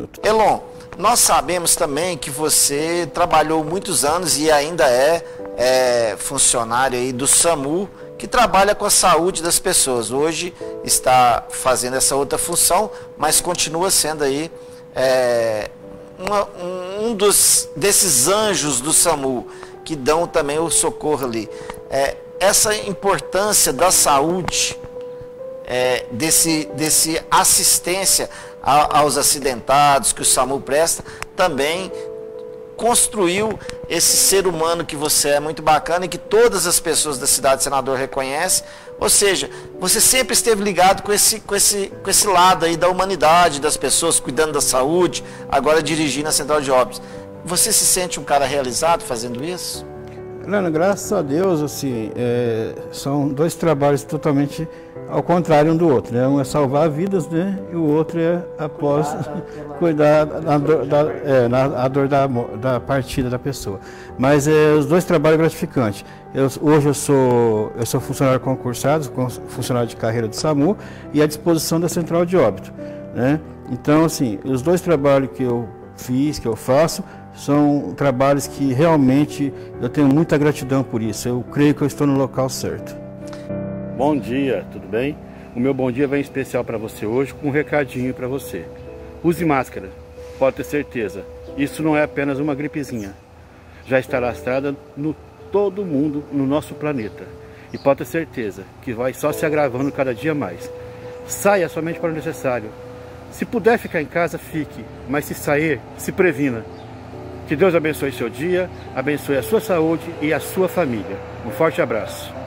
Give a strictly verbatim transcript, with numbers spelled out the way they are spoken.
produto. Elon, nós sabemos também que você trabalhou muitos anos e ainda é, é funcionário aí do SAMU, que trabalha com a saúde das pessoas. Hoje está fazendo essa outra função, mas continua sendo aí é, uma, um dos, desses anjos do SAMU, que dão também o socorro ali. É, essa importância da saúde, é, desse, desse assistência a, aos acidentados que o SAMU presta, também construiu esse ser humano que você é muito bacana e que todas as pessoas da cidade de Senador reconhecem. Ou seja, você sempre esteve ligado com esse, com esse, com esse lado aí da humanidade, das pessoas, cuidando da saúde, agora dirigindo a Central de Óbidos. Você se sente um cara realizado fazendo isso? Leandro, graças a Deus, assim, é, são dois trabalhos totalmente ao contrário um do outro, né? Um é salvar vidas, né? E o outro é, após, cuidar da dor, da, é, na, a dor da, da partida da pessoa. Mas é, os dois trabalhos gratificantes. Eu, hoje eu sou, eu sou funcionário concursado, funcionário de carreira do SAMU e à disposição da Central de Óbito, né? Então, assim, os dois trabalhos que eu fiz, que eu faço, são trabalhos que realmente eu tenho muita gratidão por isso. Eu creio que eu estou no local certo. Bom dia, tudo bem? O meu bom dia vem especial para você hoje com um recadinho para você. Use máscara, pode ter certeza. Isso não é apenas uma gripezinha. Já está lastrada no todo mundo, no nosso planeta. E pode ter certeza que vai só se agravando cada dia mais. Saia somente para o necessário. Se puder ficar em casa, fique. Mas se sair, se previna. Que Deus abençoe seu dia, abençoe a sua saúde e a sua família. Um forte abraço.